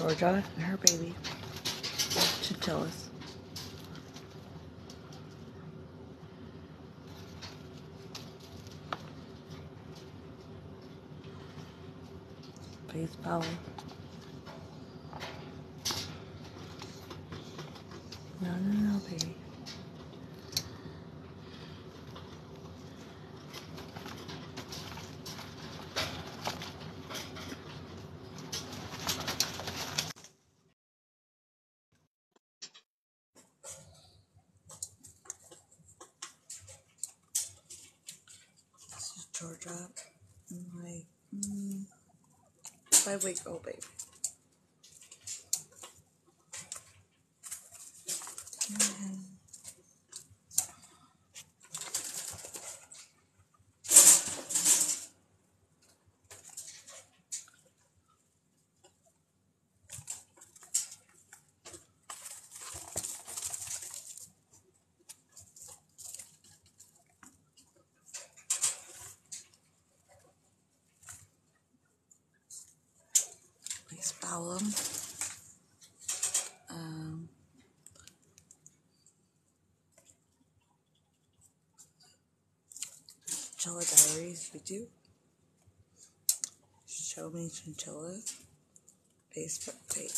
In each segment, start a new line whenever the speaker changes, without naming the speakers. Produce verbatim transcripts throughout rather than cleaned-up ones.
Georgia and her baby, chinchillas. Please follow. No, no, no, baby. This is Georgia and my mm, five week old baby. And please follow them. Um, Chinchilla Diaries YouTube. Show Me Chinchilla Facebook page.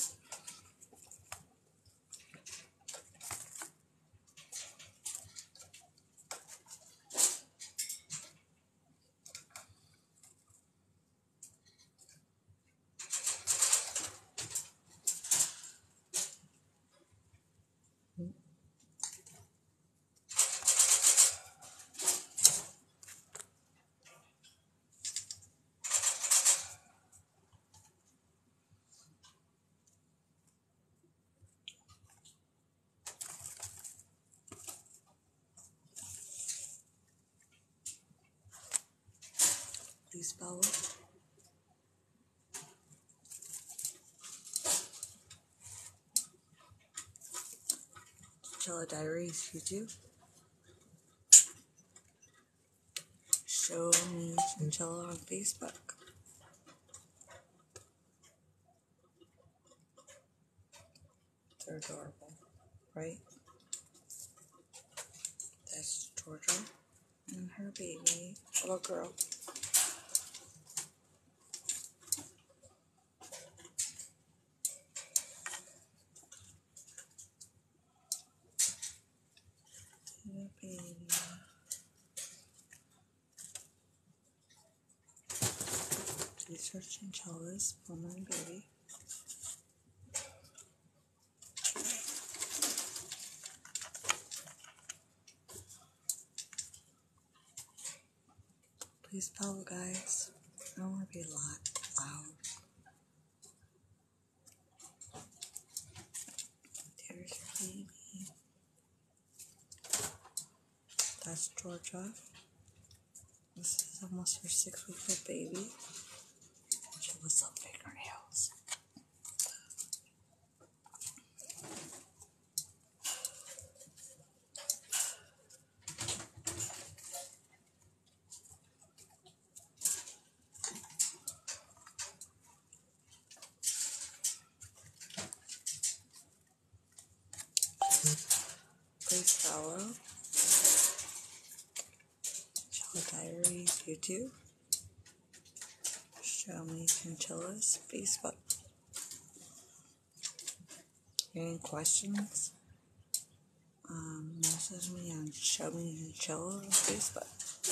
Please follow. Chinchilla Diaries YouTube. Show Me Chinchilla on Facebook. They're adorable, right? That's Georgia and her baby, little girl. Little baby. These are chinchillas, mama and baby. Please follow, guys. I don't want to be loud. loud. There's your baby. That's Georgia. This is almost her six week old baby. She was some fingernails. Please follow Chinchilla Diaries YouTube. Show Me Chinchillas Facebook. Any questions? Um, message me on Show Me Chinchilla on Facebook.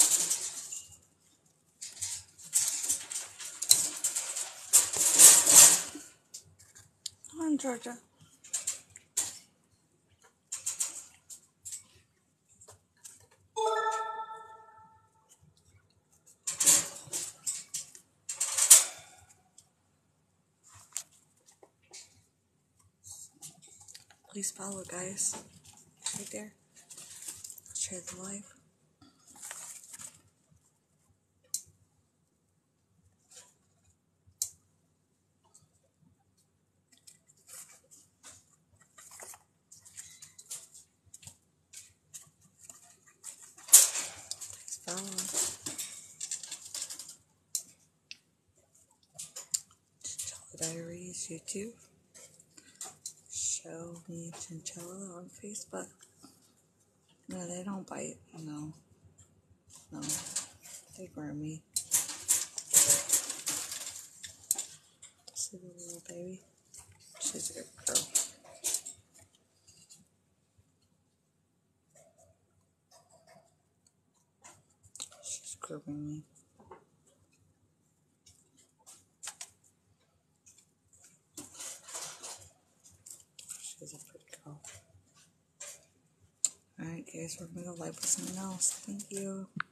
Come on, Georgia. Please follow, guys. Right there. Share the live. Please follow. Chinchilla Diaries YouTube. Show me Chinchilla on Facebook. No, they don't bite. No. No. They burn me. See the little baby? She's a good girl. She's grooming me. She's a pretty girl. Alright guys, we're gonna go live with something else. Thank you.